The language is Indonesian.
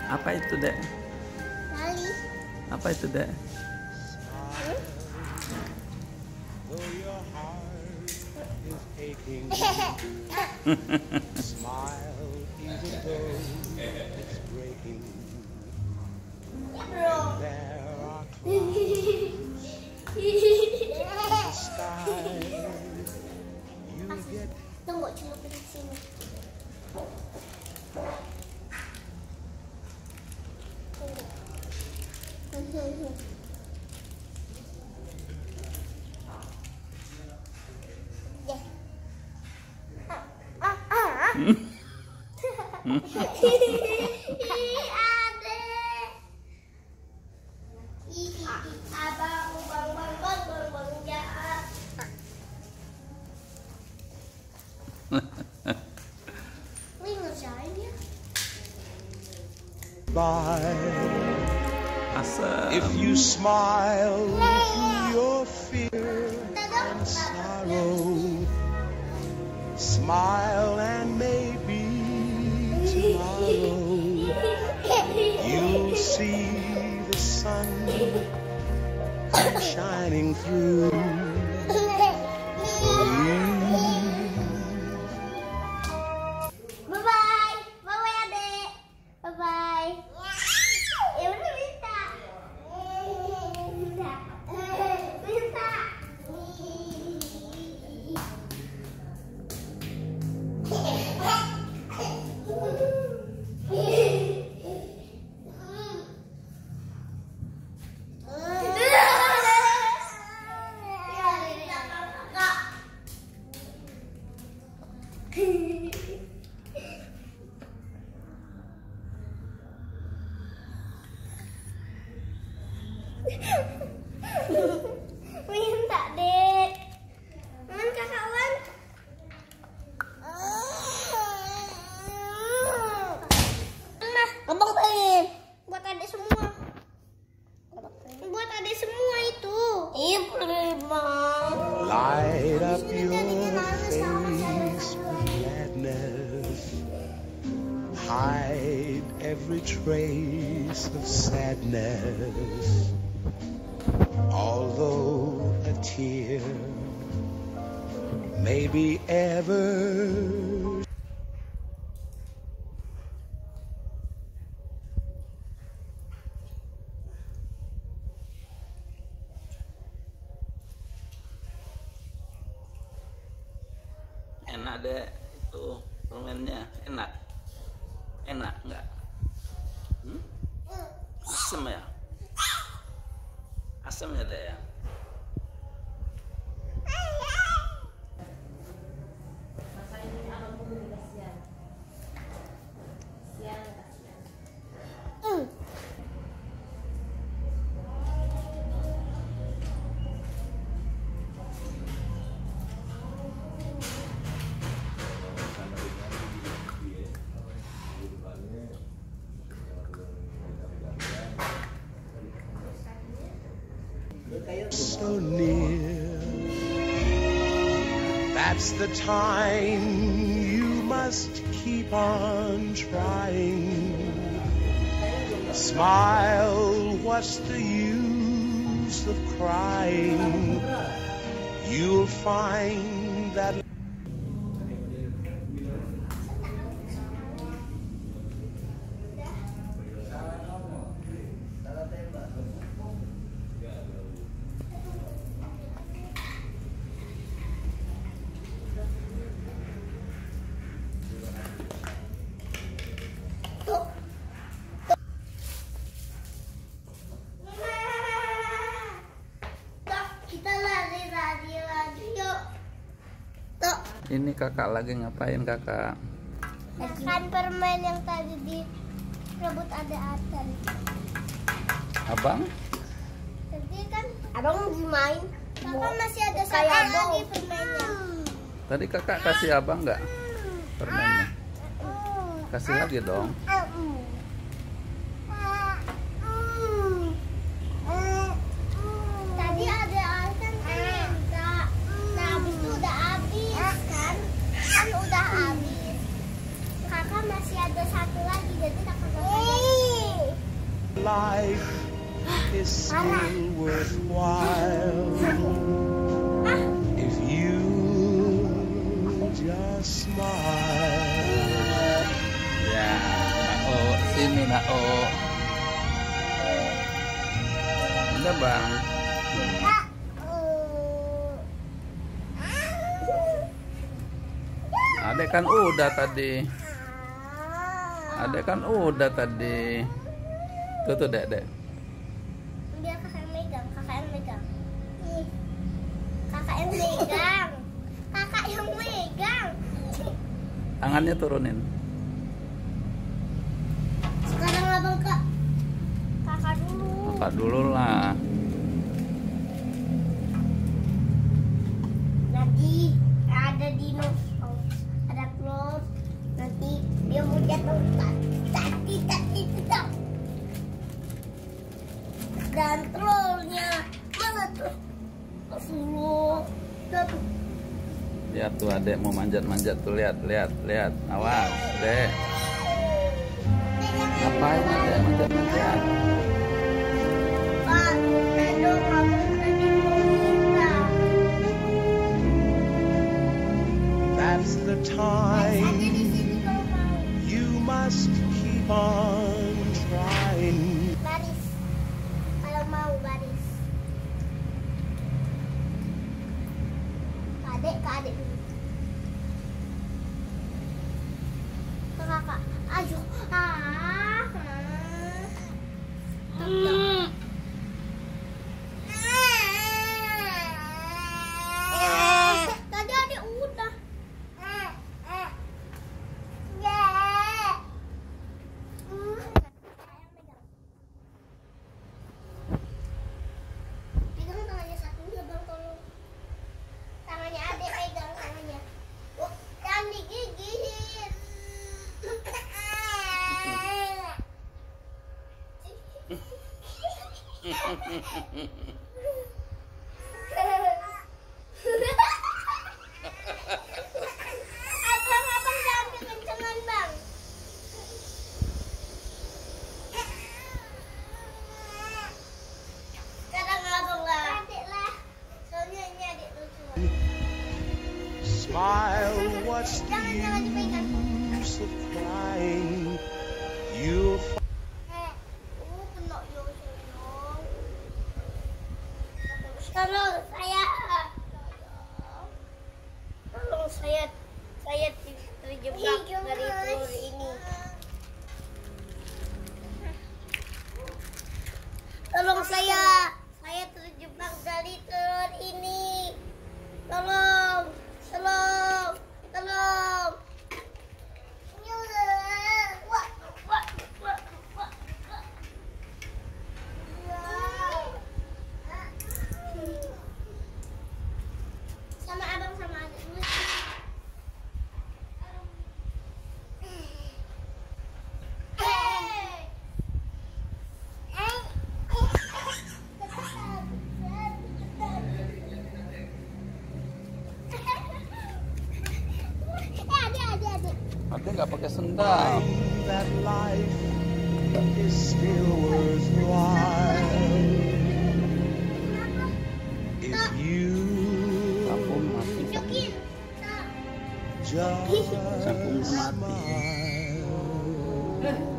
Apa itu, Dek? Lali. Apa itu, Dek? Tunggu celupin di sini. Tunggu. Asam. If you smile through your fear and sorrow, smile and maybe tomorrow you'll see the sun shining through. Bye-bye. Bye-bye, Adek. Bye-bye. Ya udah minta. Minta. Minta. Minta, Dek. Man, Kakak Wan. Nah, abang pengen. Buat adik semua. Buat adik semua itu. Iya, boleh, Bang. Light up your face with gladness. Hide every trace of sadness. Although a tear may be ever Enak, Dek. Itu permennya enak. Enak nggak? Asam ya? Asam ya, Dek ya? so near. That's the time you must keep on trying. Smile, what's the use of crying? You'll find that Ini kakak lagi ngapain, kakak? Makan permen yang tadi direbut ada Aten. Abang? Tadi kan abang lagi main. Kakak masih ada satu lagi permennya. Tadi kakak kasih abang nggak permennya? Kasih lagi dong. Tadi ada Aten minta. Nah, habis itu udah habis kan? Kan udah habis. Kakak masih ada satu lagi, jadi kakak life is still worthwhile if you just smile. Ya, Nao, sini Nao. Udah bang. Adek kan udah tadi. Adek kan udah tadi. Tuh dek. Biar kakak yang megang, kakak yang megang. Kakak yang megang. Kakak yang megang. Tangannya turunin. Sekarang abang kak. Kakak dulu. Kakak dulu lah. Nanti ada dinosaurus, ada close. Nanti dia mau jatuh. Tati. Dan trollnya meletus. Lihat tuh adek mau manjat tuh, lihat. Awas, dek. Ngapain adek manjat? Pak, Edo kamu tadi mau minta. That's the Ada time di sini kalau mau. you must keep on trying. Baris. Kalau mau baris. Ke adik dulu. Ke kakak. Ayo. Tadi adik udah. Pegang tangannya satunya bang, tolong. Tangannya adik pegang tangannya. Jangan digigit. Abang jangan kekencengan bang. Sekarang abang lah. Adik lah. Soalnya ini adik lucu. Smile, what's the Jangan dipegang. use of crying? You'll find Kena yo. Tolong saya terjebak dari telur ini. Tolong saya terjebak dari telur ini. Tolong. Sama abang sama adik dulu. Adik. Adek nggak pakai sendal. that life is still worthwhile if you Sampun mati. Tunjukin. just Sampun mati. smile.